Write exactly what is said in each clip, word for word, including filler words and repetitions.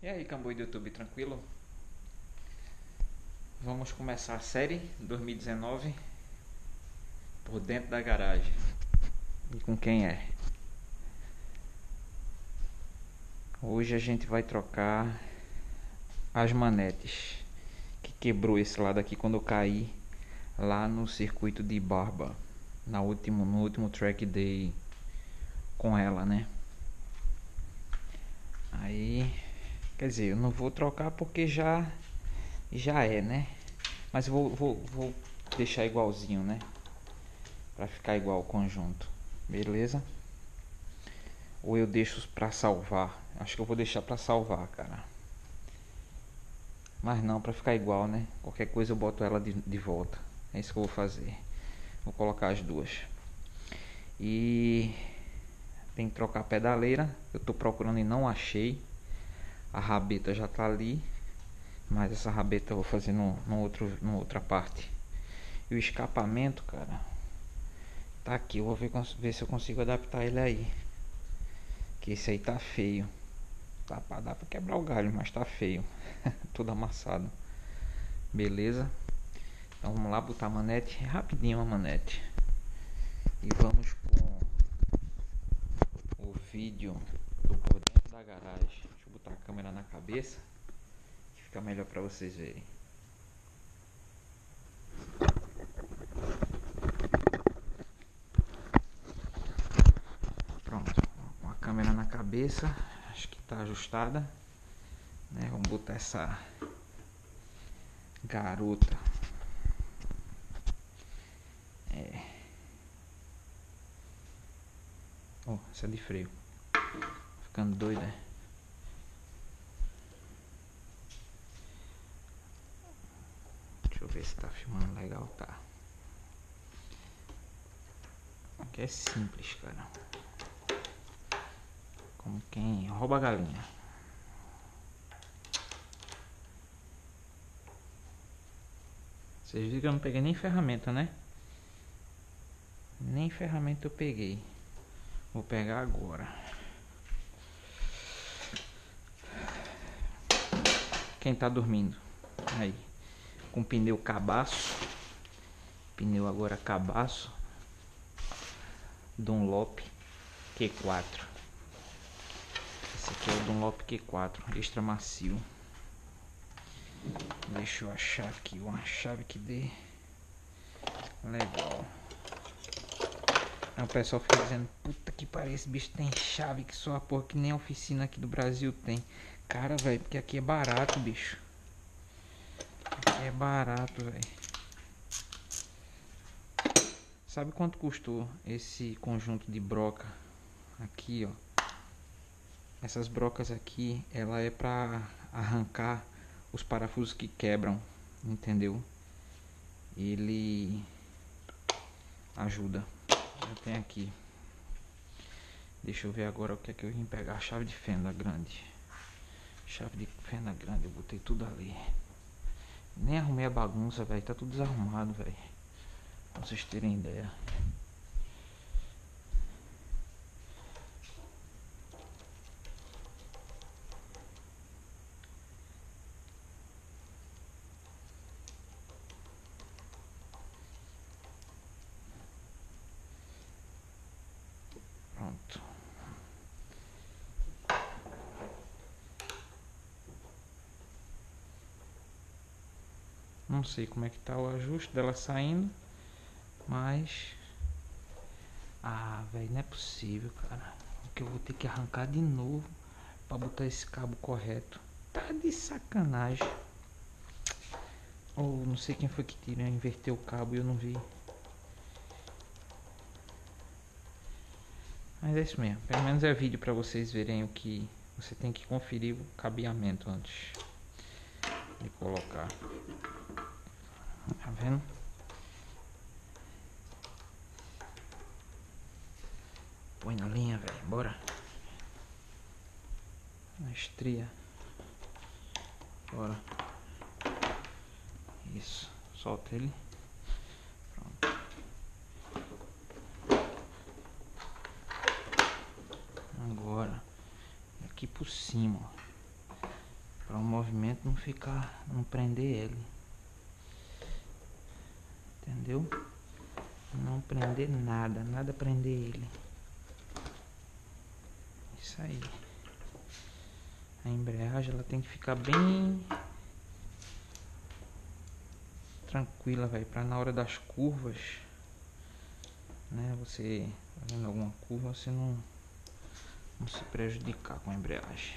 E aí, Camboy do YouTube, tranquilo? Vamos começar a série dois mil e dezenove por dentro da garagem. E com quem é? Hoje a gente vai trocar as manetes que quebrou esse lado aqui quando eu caí lá no circuito de Barba, na último, no último track day com ela, né? Aí, quer dizer, eu não vou trocar porque já já é, né? Mas eu vou, vou, vou deixar igualzinho, né? Pra ficar igual o conjunto, beleza? Ou eu deixo pra salvar? Acho que eu vou deixar pra salvar, cara. Mas não, pra ficar igual, né? Qualquer coisa eu boto ela de, de volta. É isso que eu vou fazer. Vou colocar as duas. E tem que trocar a pedaleira. Eu tô procurando e não achei. A rabeta já tá ali. Mas essa rabeta eu vou fazer no, no outro, no outra parte. E o escapamento, cara, tá aqui. Eu vou ver, ver se eu consigo adaptar ele aí. Que esse aí tá feio. Dá pra, dá pra quebrar o galho, mas tá feio. Tudo amassado. Beleza? Então vamos lá botar a manete. Rapidinho a manete. E vamos com o vídeo do por dentro da garagem. Deixa eu botar a câmera na cabeça, que fica melhor pra vocês verem. Pronto. Com a câmera na cabeça. Acho que tá ajustada, né? Vamos botar essa garota. É. Oh, essa é de freio. Ficando doida. Deixa eu ver se tá filmando legal. Tá. Aqui é simples, cara. Como quem rouba a galinha. Vocês viram que eu não peguei nem ferramenta, né? Nem ferramenta eu peguei. Vou pegar agora. Quem tá dormindo? Aí. Com pneu cabaço. Pneu agora cabaço. Dunlop Q quatro. Esse aqui é o Dunlop Q quatro. Extra macio. Deixa eu achar aqui uma chave que dê. Legal. Aí o pessoal fica dizendo: puta que pariu, esse bicho tem chave que só a porra que nem a oficina aqui do Brasil tem. Cara, velho, porque aqui é barato, bicho. Aqui é barato, velho. Sabe quanto custou esse conjunto de broca? Aqui, ó. Essas brocas aqui, ela é pra arrancar os parafusos que quebram, entendeu? Ele ajuda. Eu tenho aqui. Deixa eu ver agora o que é que eu vim pegar. A chave de fenda grande. Chave de fenda grande, eu botei tudo ali. Nem arrumei a bagunça, velho. Tá tudo desarrumado, velho. Pra vocês terem ideia. Pronto. Não sei como é que tá o ajuste dela saindo. Mas... ah, velho, não é possível, cara. Que eu vou ter que arrancar de novo pra botar esse cabo correto. Tá de sacanagem. Ou não sei quem foi que tirou, inverteu o cabo e eu não vi. Mas é isso mesmo. Pelo menos é vídeo pra vocês verem o que... você tem que conferir o cabeamento antes de colocar. Tá vendo? Põe na linha, velho. Bora. Na estria. Bora. Isso. Solta ele. Pronto. Agora. Aqui por cima, ó. para o movimento não ficar, não prender ele, entendeu? Não prender nada, nada prender ele. Isso aí. A embreagem ela tem que ficar bem tranquila, velho, para na hora das curvas, né, você tá vendo alguma curva, você não, não se prejudicar com a embreagem.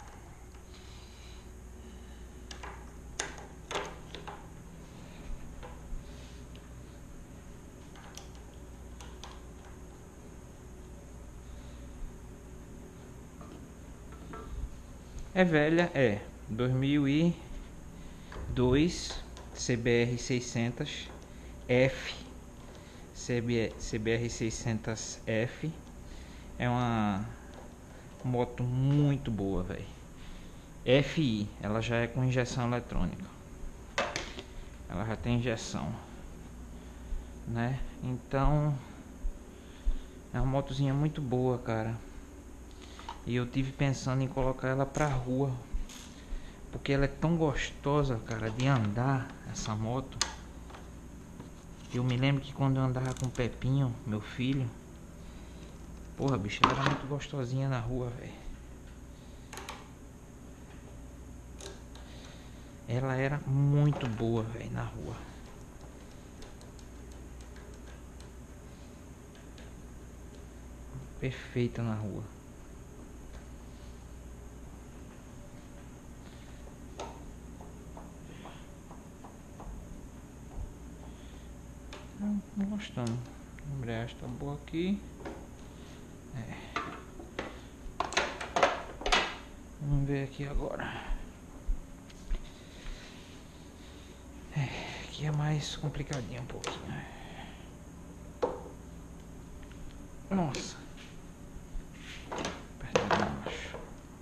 É velha, é dois mil e dois, C B R seiscentos F, C B R seiscentos F. É uma moto muito boa, velho. F I, ela já é com injeção eletrônica. Ela já tem injeção, né? Então é uma motozinha muito boa, cara. E eu tive pensando em colocar ela pra rua, porque ela é tão gostosa, cara, de andar, essa moto. Eu me lembro que quando eu andava com o Pepinho, meu filho, porra, bicho, ela era muito gostosinha na rua, velho. Ela era muito boa, velho, na rua. Perfeita na rua. Não gostando. A embreagem tá boa aqui. É. Vamos ver aqui agora. É, aqui é mais complicadinho um pouquinho. Nossa. Apertando embaixo.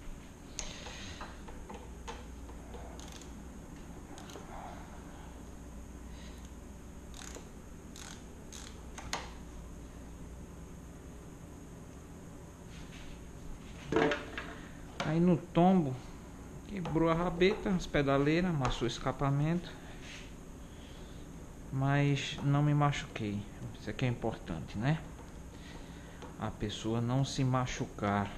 Aí no tombo quebrou a rabeta, as pedaleiras, amassou o escapamento, mas não me machuquei. Isso aqui é importante, né? A pessoa não se machucar.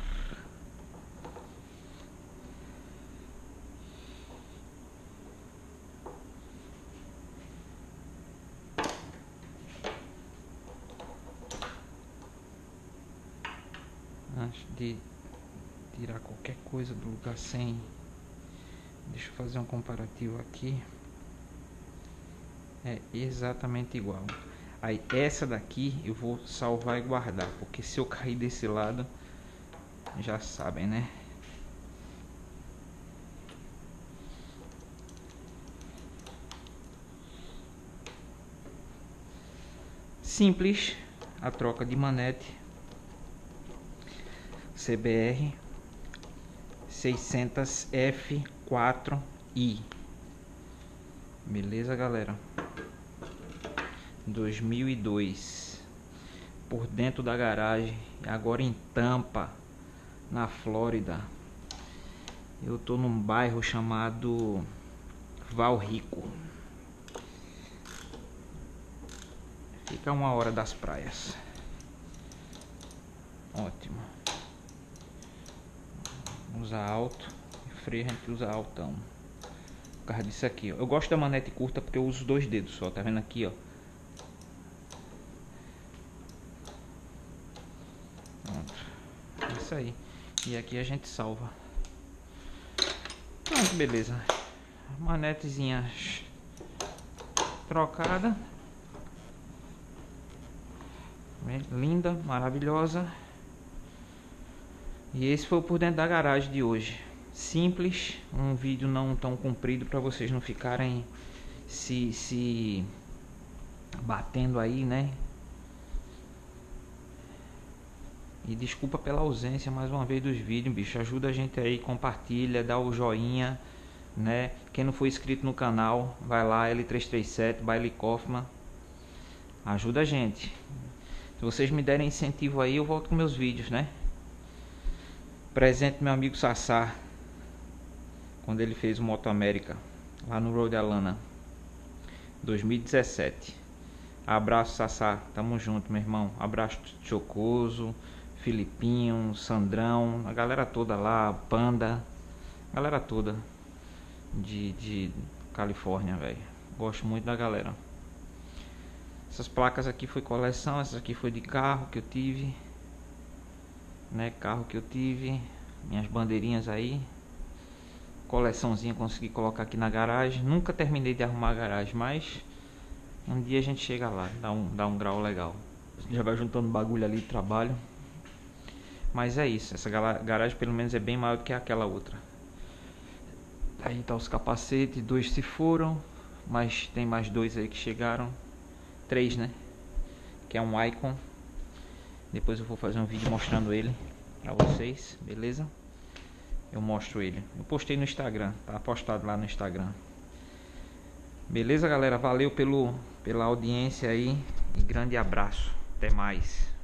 Antes de tirar qualquer coisa do lugar sem, deixa eu fazer um comparativo aqui. É exatamente igual. Aí essa daqui eu vou salvar e guardar, porque se eu cair desse lado, já sabem, né? Simples a troca de manete. C B R seiscentos F quatro I. Beleza, galera? dois mil e dois. Por dentro da garagem, agora em Tampa, na Flórida. Eu tô num bairro chamado Val Rico. Fica uma hora das praias. Ótimo. Usa alto, freio a gente usa altão. Por causa disso aqui, ó. Eu gosto da manete curta porque eu uso dois dedos só, tá vendo aqui, ó. Pronto. É isso aí. E aqui a gente salva. Pronto, beleza. Manetezinha trocada. Linda, maravilhosa. E esse foi o por dentro da garagem de hoje. Simples, um vídeo não tão comprido para vocês não ficarem se, se batendo aí, né? E desculpa pela ausência mais uma vez dos vídeos, bicho. Ajuda a gente aí, compartilha, dá o joinha, né? Quem não for inscrito no canal, vai lá, L trezentos e trinta e sete, Bailey Kaufman. Ajuda a gente. Se vocês me derem incentivo aí, eu volto com meus vídeos, né? Presente meu amigo Sassá. quando ele fez o Moto América lá no Road Alana dois mil e dezessete. Abraço, Sassá, tamo junto, meu irmão. Abraço, Chocoso, Filipinho, Sandrão, a galera toda lá, Panda, a galera toda de, de Califórnia, velho. Gosto muito da galera. Essas placas aqui foi coleção, essas aqui foi de carro que eu tive, né? Carro que eu tive, minhas bandeirinhas aí. Coleçãozinha consegui colocar aqui na garagem. Nunca terminei de arrumar a garagem, mas um dia a gente chega lá, dá um, dá um grau legal. Já vai juntando bagulho ali de trabalho. Mas é isso, essa garagem pelo menos é bem maior do que aquela outra. Aí tá os capacetes, dois se foram, mas tem mais dois aí que chegaram. Três, né? Que é um Icon. Depois eu vou fazer um vídeo mostrando ele pra vocês, beleza? Eu mostro ele. Eu postei no Instagram, tá postado lá no Instagram. Beleza, galera? Valeu pelo, pela audiência aí e grande abraço. Até mais.